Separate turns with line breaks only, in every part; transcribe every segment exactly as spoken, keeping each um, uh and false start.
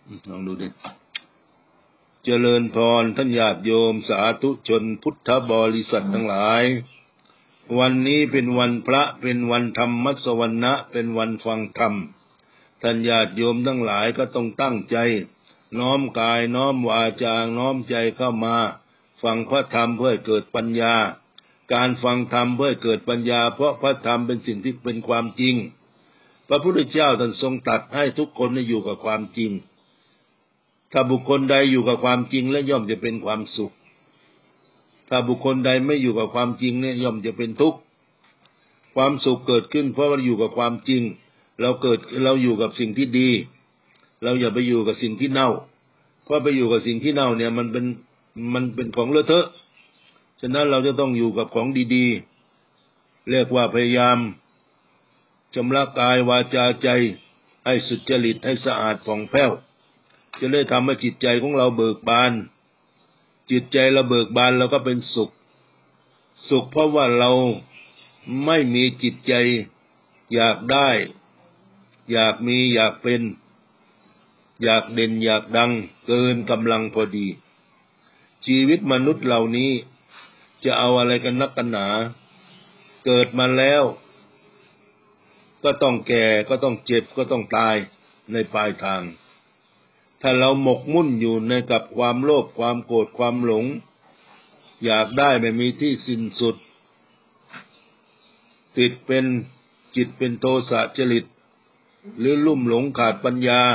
ลองดูดิเจริญพรท่านญาติโยมสาธุชนพุทธบริษัททั้งหลายวันนี้เป็นวันพระเป็นวันธรรมสวรรณะเป็นวันฟังธรรมท่านญาติโยมทั้งหลายก็ต้องตั้งใจน้อมกายน้อมวาจาน้อมใจเข้ามาฟังพระธรรมเพื่อเกิดปัญญาการฟังธรรมเพื่อเกิดปัญญาเพราะพระธรรมเป็นสิ่งที่เป็นความจริงพระพุทธเจ้าท่านทรงตรัสให้ทุกคนได้อยู่กับความจริงถ้าบุคคลใดอยู่กับความจริงและย่อมจะเป็นความสุขถ้าบุคคลใดไม่อยู่กับความจริงเนี่ยย่อมจะเป็นทุกข์ความสุขเกิดขึ้นเพราะเราอยู่กับความจริงเราเกิดเราอยู่กับสิ่งที่ดีเราอย่าไปอยู่กับสิ่งที่เน่าเพราะไปอยู่กับสิ่งที่เน่าเนี่ยมันเป็นมันเป็นของเลอะเทอะฉะนั้นเราจะต้องอยู่กับของดีๆเรียกว่าพยายามชำระกายวาจาใจให้สุจริตให้สะอาดผ่องแผ้วจะได้ทำให้จิตใจของเราเบิกบานจิตใจเราเบิกบานเราก็เป็นสุขสุขเพราะว่าเราไม่มีจิตใจอยากได้อยากมีอยากเป็นอยากเด่นอยากดังเกินกำลังพอดีชีวิตมนุษย์เหล่านี้จะเอาอะไรกันนักกันหนาเกิดมาแล้วก็ต้องแก่ก็ต้องเจ็บก็ต้องตายในปลายทางถ้าเราหมกมุ่นอยู่ในกับความโลภความโกรธความหลงอยากได้ไม่มีที่สิ้นสุดติดเป็นจิตเป็นโทสะจริตหรือลุ่มหลงขาดปัญญา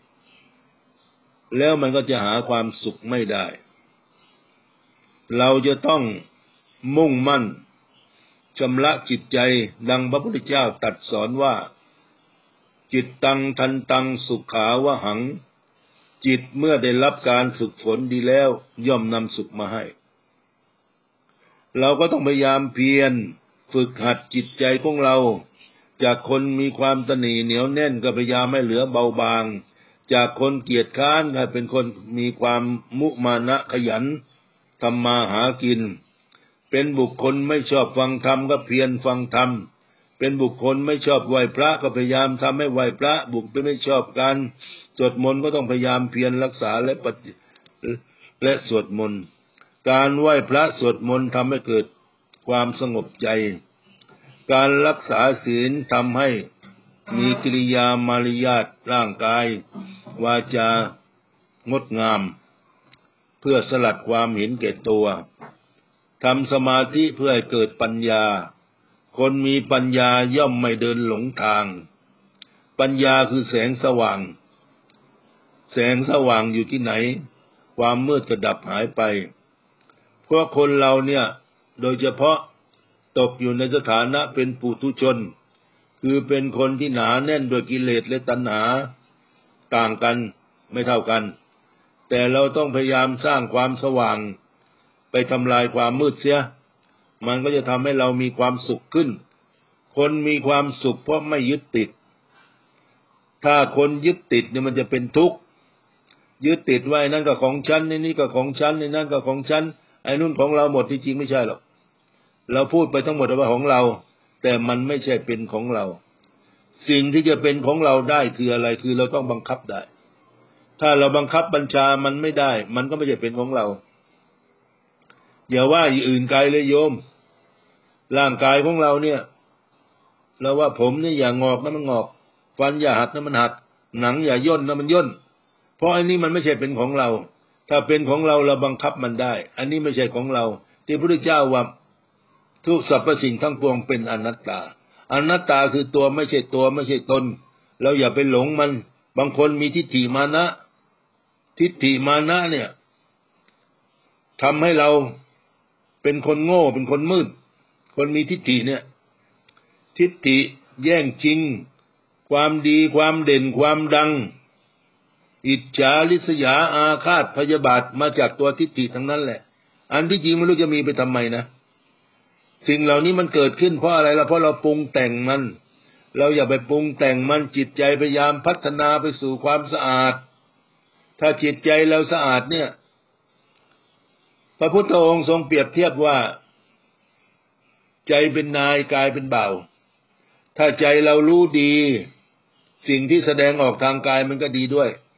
แล้วมันก็จะหาความสุขไม่ได้เราจะต้องมุ่งมั่นชำระจิตใจดังพระพุทธเจ้าตรัสสอนว่าจิตตังทันตังสุขาวหังจิตเมื่อได้รับการฝึกฝนดีแล้วย่อมนำสุขมาให้เราก็ต้องพยายามเพียรฝึกหัดจิตใจของเราจากคนมีความตนีเหนียวแน่นก็พยายามให้เหลือเบาบางจากคนเกียจค้านให้เป็นคนมีความมุมานะขยันทำมาหากินเป็นบุคคลไม่ชอบฟังธรรมก็เพียรฟังธรรมเป็นบุคคลไม่ชอบไหว้พระก็พยายามทำให้ไหว้พระบุคคลไม่ชอบการสวดมนต์ก็ต้องพยายามเพียรรักษาและปฏิและสวดมนต์การไหว้พระสวดมนต์ทำให้เกิดความสงบใจการรักษาศีลทำให้มีกิริยามารยาทร่างกายวาจางดงามเพื่อสลัดความเห็นแก่ตัวทำสมาธิเพื่อให้เกิดปัญญาคนมีปัญญาย่อมไม่เดินหลงทางปัญญาคือแสงสว่างแสงสว่างอยู่ที่ไหนความมืดก็ดับหายไปเพราะคนเราเนี่ยโดยเฉพาะตกอยู่ในสถานะเป็นปุถุชนคือเป็นคนที่หนาแน่นด้วยกิเลสและตัณหาต่างกันไม่เท่ากันแต่เราต้องพยายามสร้างความสว่างไปทำลายความมืดเสียมันก็จะทำให้เรามีความสุขขึ้นคนมีความสุขเพราะไม่ยึดติดถ้าคนยึดติดเนี่ยมันจะเป็นทุกข์ยึดติดไว้นั่นก็ของฉันนี่นี่ก็ของฉันนี่นั่นก็ของฉันไอ้นู่นของเราหมดที่จริงไม่ใช่หรอกเราพูดไปทั้งหมดว่าของเราแต่มันไม่ใช่เป็นของเราสิ่งที่จะเป็นของเราได้คืออะไรคือเราต้องบังคับได้ถ้าเราบังคับบัญชามันไม่ได้มันก็ไม่ใช่เป็นของเราอย่าว่าอย่างอื่นไกลเลยโยมร่างกายของเราเนี่ยเราว่าผมนี่อย่างงอกนะมันงอกฟันอย่าหักนะมันหักหนังอย่าย่นนะมันย่นเพราะอันนี้มันไม่ใช่เป็นของเราถ้าเป็นของเราเราบังคับมันได้อันนี้ไม่ใช่ของเราที่พระพุทธเจ้าว่าทุกสรรพสิ่งทั้งปวงเป็นอนัตตาอนัตตาคือตัวไม่ใช่ตัวไม่ใช่ตนเราอย่าไปหลงมันบางคนมีทิฏฐิมานะทิฏฐิมานะเนี่ยทำให้เราเป็นคนโง่เป็นคนมืดคนมีทิฏฐิเนี่ยทิฏฐิแย่งชิงความดีความเด่นความดังอิจฉาริษยาอาฆาตพยาบาทมาจากตัวทิฏฐิทั้งนั้นแหละอันที่จริงไม่รู้จะมีไปทำไมนะสิ่งเหล่านี้มันเกิดขึ้นเพราะอะไรล่ะเพราะเราปรุงแต่งมันเราอย่าไปปรุงแต่งมันจิตใจพยายามพัฒนาไปสู่ความสะอาดถ้าจิตใจเราสะอาดเนี่ยพระพุทธองค์ทรงเปรียบเทียบว่าใจเป็นนายกายเป็นบ่าวถ้าใจเรารู้ดีสิ่งที่แสดงออกทางกายมันก็ดีด้วย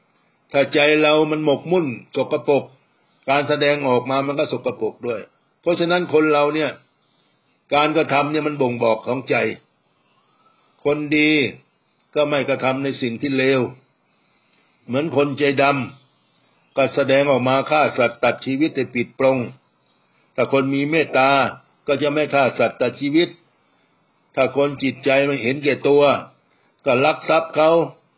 ถ้าใจเรามันหมกมุ่นสกปรกการแสดงออกมามันก็สกปรกด้วยเพราะฉะนั้นคนเราเนี่ยการกระทำเนี่ยมันบ่งบอกของใจคนดีก็ไม่กระทำในสิ่งที่เลวเหมือนคนใจดำก็แสดงออกมาฆ่าสัตว์ตัดชีวิตให้ปิดปรงถ้าคนมีเมตตาก็จะไม่ฆ่าสัตว์ตัดชีวิตถ้าคนจิตใจมันเห็นแก่ตัวก็ลักทรัพย์เขา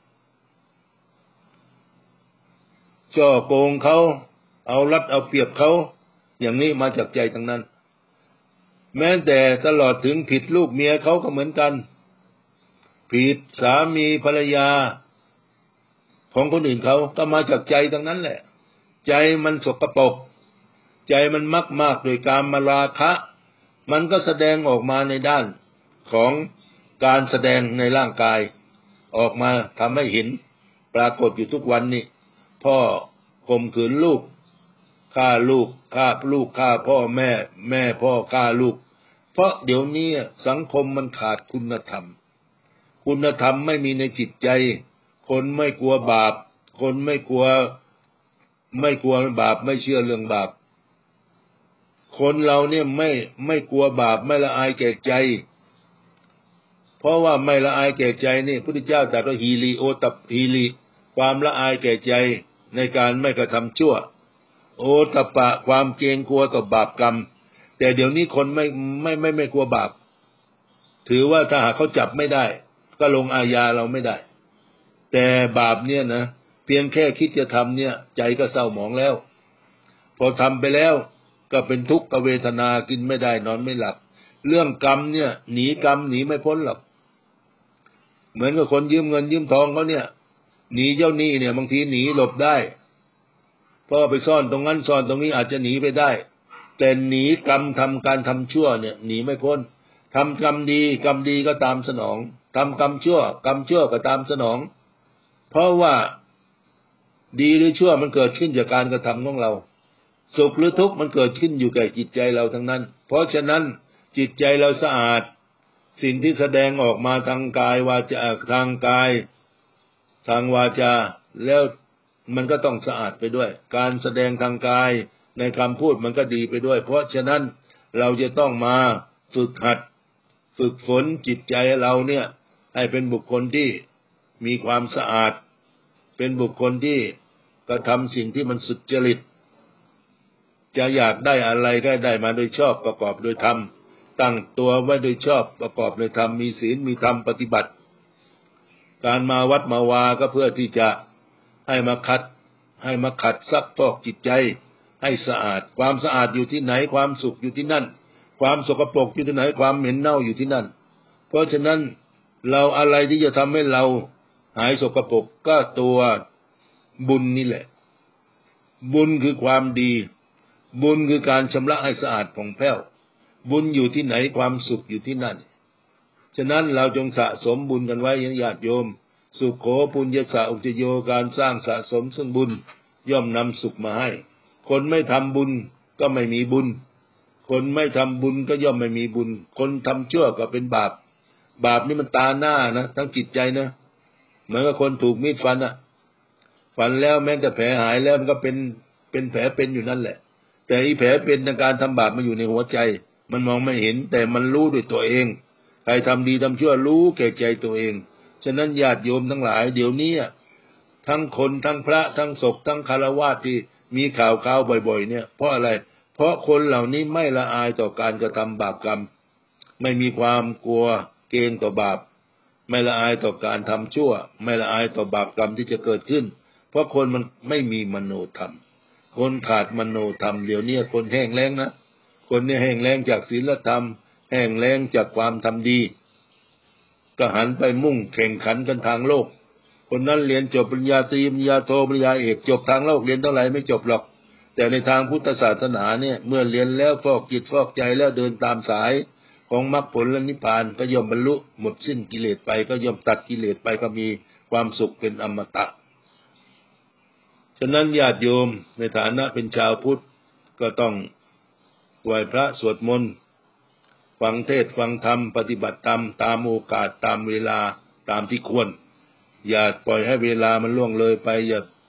จ่อโกงเขาเอารัดเอาเปรียบเขาอย่างนี้มาจากใจทั้งนั้นแม้แต่ตลอดถึงผิดลูกเมียเขาก็เหมือนกันผิดสามีภรรยาของคนอื่นเขาก็มาจากใจทั้งนั้นแหละใจมันสกปรกใจมันมักมากโดยการมาราคะมันก็แสดงออกมาในด้านของการแสดงในร่างกายออกมาทำให้เห็นปรากฏอยู่ทุกวันนี้พ่อข่มขืนลูกฆ่าลูกฆ่าลูกฆ่าพ่อแม่แม่พ่อฆ่าลูกเพราะเดี๋ยวนี้สังคมมันขาดคุณธรรมคุณธรรมไม่มีในจิตใจคนไม่กลัวบาปคนไม่กลัวไม่กลัวบาปไม่เชื่อเรื่องบาปคนเราเนี่ยไม่ไม่กลัวบาปไม่ละอายแก่ใจเพราะว่าไม่ละอายแก่ใจนี่พระพุทธเจ้าตรัสว่าฮีริโอตัปฮีริความละอายแก่ใจในการไม่กระทำชั่วโอตปะความเกรงกลัวต่อบาปกรรมแต่เดี๋ยวนี้คนไม่ไม่ไม่ไม่กลัวบาปถือว่าถ้าหากเขาจับไม่ได้ก็ลงอาญาเราไม่ได้แต่บาปเนี่ยนะเพียงแค่คิดจะทำเนี่ยใจก็เศร้าหมองแล้วพอทำไปแล้วก็เป็นทุกขเวทนากินไม่ได้นอนไม่หลับเรื่องกรรมเนี่ยหนีกรรมหนีไม่พ้นหรอกเหมือนกับคนยืมเงินยืมทองเขาเนี่ยหนีเจ้าหนี้เนี่ยบางทีหนีหลบได้เพราะไปซ่อนตรงนั้นซ่อนตรงนี้อาจจะหนีไปได้แต่หนีกรรมทำการทำชั่วเนี่ยหนีไม่พ้นทำกรรมดีกรรมดีก็ตามสนองทำกรรมชั่วกรรมชั่วก็ตามสนองเพราะว่าดีหรือชั่วมันเกิดขึ้นจากการกระทำของเราสุขหรือทุกข์มันเกิดขึ้นอยู่กับจิตใจเราทั้งนั้นเพราะฉะนั้นจิตใจเราสะอาดสิ่งที่แสดงออกมาทางกายวาจาทางกายทางวาจาแล้วมันก็ต้องสะอาดไปด้วยการแสดงทางกายในคำพูดมันก็ดีไปด้วยเพราะฉะนั้นเราจะต้องมาฝึกหัดฝึกฝนจิตใจเราเนี่ยให้เป็นบุคคลที่มีความสะอาดเป็นบุคคลที่กระทำสิ่งที่มันสุจริตจะอยากได้อะไรก็ได้มาโดยชอบประกอบโดยธรรมตั้งตัวไว้โดยชอบประกอบโดยธรรมมีศีลมีธรรมปฏิบัติการมาวัดมาวาก็เพื่อที่จะให้มาขัดให้มาขัดซักฟอกจิตใจให้สะอาดความสะอาดอยู่ที่ไหนความสุขอยู่ที่นั่นความสกปรกอยู่ที่ไหนความเหม็นเน่าอยู่ที่นั่นเพราะฉะนั้นเราอะไรที่จะทำให้เราหายสกปรกก็ตัวบุญนี่แหละบุญคือความดีบุญคือการชำระให้สะอาดผ่องแผ้วบุญอยู่ที่ไหนความสุขอยู่ที่นั่นฉะนั้นเราจงสะสมบุญกันไว้ญาติโยมสุขโขปุญญสะอุจโยการสร้างสะสมซึ่งบุญย่อมนำสุขมาให้คนไม่ทำบุญก็ไม่มีบุญคนไม่ทำบุญก็ย่อมไม่มีบุญคนทำชั่วก็เป็นบาปบาปนี่มันตาหน้านะทั้งจิตใจนะเหมือนกับคนถูกมีดฟันอ่ะฟันแล้วแม้แต่แผลหายแล้วมันก็เป็นเป็นแผลเป็นอยู่นั่นแหละแต่อีแผลเป็นในการทำบาปมันอยู่ในหัวใจมันมองไม่เห็นแต่มันรู้ด้วยตัวเองใครทำดีทำชั่วรู้แก่ใจตัวเองฉะนั้นญาติโยมทั้งหลายเดี๋ยวนี้ทั้งคนทั้งพระทั้งศพทั้งคฤหัสถ์ที่มีข่าวข่าวบ่อยๆเนี่ยเพราะอะไรเพราะคนเหล่านี้ไม่ละอายต่อการกระทำบาปกรรมไม่มีความกลัวเกรงต่อบาปไม่ละอายต่อการทำชั่วไม่ละอายต่อบาปกรรมที่จะเกิดขึ้นเพราะคนมันไม่มีมโนธรรมคนขาดมโนธรรมเดี๋ยวนี้คนแห้งแล้งนะคนเนี่ยแห้งแล้งจากศีลธรรมแห้งแล้งจากความทำดีก็หันไปมุ่งแข่งขันกันทางโลกคนนั้นเรียนจบปริญญาตรีปริญญาโทปริญญาเอกจบทางโลกเรียนเท่าไหร่ไม่จบหรอกแต่ในทางพุทธศาสนาเนี่ยเมื่อเรียนแล้วฟอกจิตฟอกใจแล้วเดินตามสายของมรรคผลและนิพพานก็ย่อมบรรลุหมดสิ้นกิเลสไปก็ย่อมตัดกิเลสไปก็มีความสุขเป็นอมตะฉะนั้นญาติโยมในฐานะเป็นชาวพุทธก็ต้องไหว้พระสวดมนต์ฟังเทศน์ฟังธรรมปฏิบัติธรรมตามโอกาสตามเวลาตามที่ควรอย่าปล่อยให้เวลามันล่วงเลยไปอย่าป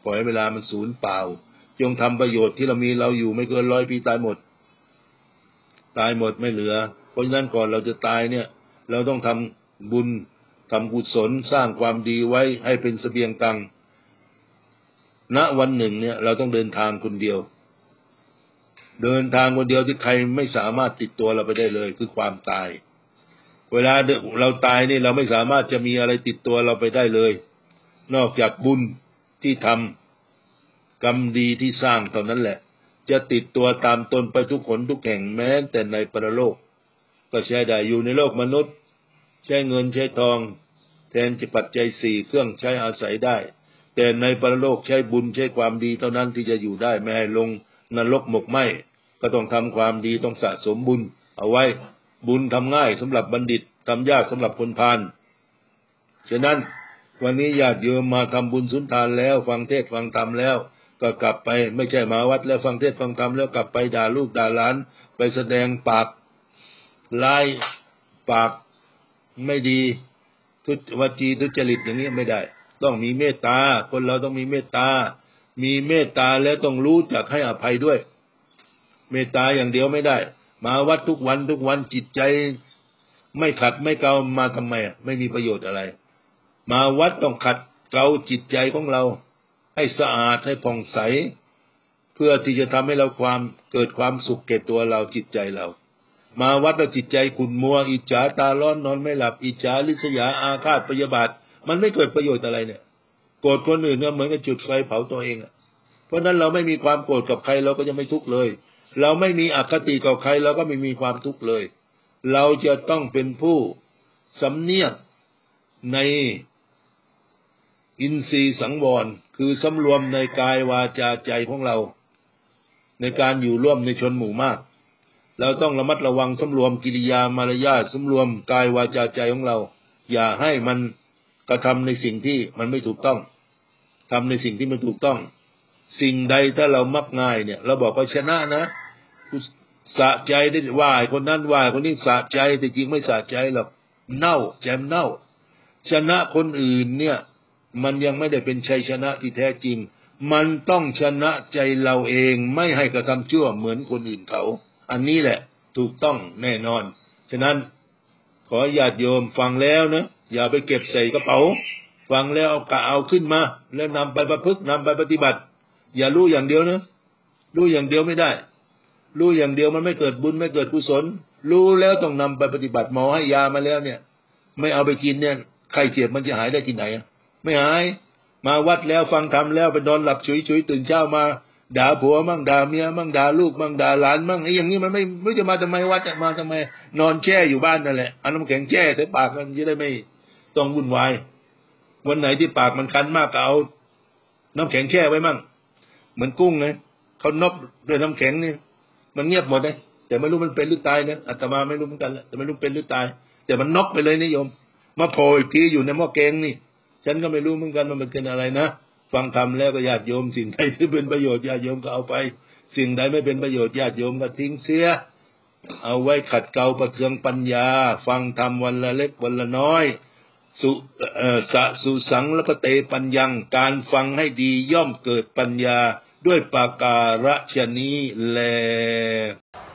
ล่อยเวลามันสูญเปล่าจงทำประโยชน์ที่เรามีเราอยู่ไม่เกินร้อยปีตายหมดตายหมดไม่เหลือเพราะฉะนั้นก่อนเราจะตายเนี่ยเราต้องทำบุญทำกุศลสร้างความดีไว้ให้เป็นเสบียงตังณวันหนึ่งเนี่ยเราต้องเดินทางคนเดียวเดินทางคนเดียวที่ใครไม่สามารถติดตัวเราไปได้เลยคือความตายเวลาเราตายนี่เราไม่สามารถจะมีอะไรติดตัวเราไปได้เลยนอกจากบุญที่ทำกรรมดีที่สร้างเท่านั้นแหละจะติดตัวตามตนไปทุกคนทุกแห่งแม้แต่ในปรโลกก็ใช้ได้อยู่ในโลกมนุษย์ใช้เงินใช้ทองแทนจะปัจจัยสี่เครื่องใช้อาศัยได้แต่ในปรโลกใช้บุญใช้ความดีเท่านั้นที่จะอยู่ได้ไม่ให้ลงนรกหมกไหมก็ต้องทำความดีต้องสะสมบุญเอาไว้บุญทำง่ายสำหรับบัณฑิตทำยากสำหรับคนพาลฉะนั้นวันนี้ญาติโยมมาทำบุญสุนทานแล้วฟังเทศฟังธรรมแล้วก็กลับไปไม่ใช่มาวัดแล้วฟังเทศฟังธรรมแล้วกลับไปด่าลูกด่าหลานไปแสดงปากลายปากไม่ดีทุจวจีทุจริตอย่างนี้ไม่ได้ต้องมีเมตตาคนเราต้องมีเมตตามีเมตตาแล้วต้องรู้จักให้อภัยด้วยเมตตาอย่างเดียวไม่ได้มาวัดทุกวันทุกวันจิตใจไม่ขัดไม่เกลามาทำไมอ่ะไม่มีประโยชน์อะไรมาวัดต้องขัดเกลาจิตใจของเราให้สะอาดให้ผ่องใสเพื่อที่จะทำให้เราความเกิดความสุขแก่ตัวเราจิตใจเรามาวัดแล้วจิตใจขุ่นมัวอิจฉาตาร้อนนอนไม่หลับอิจฉาริษยาอาฆาตพยาบาทมันไม่เกิดประโยชน์อะไรเนี่ยโกรธคนอื่นก็เหมือนกับจุดไฟเผาตัวเองอ่ะเพราะนั้นเราไม่มีความโกรธกับใครเราก็จะไม่ทุกข์เลยเราไม่มีอคติกับใครเราก็ไม่มีความทุกข์เลยเราจะต้องเป็นผู้สำเนียกในอินทรีย์สังวรคือสำรวมในกายวาจาใจของเราในการอยู่ร่วมในชนหมู่มากเราต้องระมัดระวังสำรวมกิริยามารยาทสำรวมกายวาจาใจของเราอย่าให้มันกระทำในสิ่งที่มันไม่ถูกต้องทำในสิ่งที่มันถูกต้องสิ่งใดถ้าเรามักง่ายเนี่ยเราบอกว่าชนะนะสะใจได้ว่าคนนั้นว่าคนนี้สะใจแต่จริงไม่สะใจหรอกเน่าแจมเน่าชนะคนอื่นเนี่ยมันยังไม่ได้เป็นชัยชนะที่แท้จริงมันต้องชนะใจเราเองไม่ให้กระทำชั่วเหมือนคนอื่นเขาอันนี้แหละถูกต้องแน่นอนฉะนั้นขอญาติโยมฟังแล้วนะอย่าไปเก็บใส่กระเป๋าฟังแล้วเอากะเอาขึ้นมาแล้วนำไปประพฤตินำไปปฏิบัติอย่ารู้อย่างเดียวนะรู้อย่างเดียวไม่ได้รู้อย่างเดียวมันไม่เกิดบุญไม่เกิดกุศลรู้แล้วต้องนำไปปฏิบัติหมอให้ยามาแล้วเนี่ยไม่เอาไปกินเนี่ยไข้เจ็บมันจะหายได้ที่ไหนไม่หายมาวัดแล้วฟังธรรมแล้วไปนอนหลับฉุยๆตื่นเช้ามาด่าผัวมั่งด่าเมียมั่งด่าลูกมั่งด่าหลานมั่งไอ้อย่างนี้มันไม่ไม่จะมาทำไมวัดจะมาทำไมนอนแช่อยู่บ้านนั่นแหละเอาน้ำแข็งแช่ใส่ปากมันจะได้ไม่ต้องวุ่นวายวันไหนที่ปากมันคันมากก็เอาน้ำแข็งแช่ไว้มั่งเหมือนกุ้งไงเขานบด้วยน้ำแข็งนี่มันเงียบหมดเลยแต่ไม่รู้มันเป็นหรือตายนะอาตมาไม่รู้เหมือนกันแหละแต่ไม่รู้เป็นหรือตายแต่มันนกไปเลยนิยมมาโผล่อีกทีอยู่ในหม้อแกงนี่ฉันก็ไม่รู้เหมือนกันมันเป็นอะไรนะฟังธรรมแล้วก็ญาติโยมสิ่งใดที่เป็นประโยชน์ญาติโยมก็เอาไปสิ่งใดไม่เป็นประโยชน์ญาติโยมก็ทิ้งเสียเอาไว้ขัดเกลาประเทืองปัญญาฟังธรรมวันละเล็กวันละน้อยสุเอ่อสะสุสังละปะเตปัญญังการฟังให้ดีย่อมเกิดปัญญาด้วยปาการะชนี้แล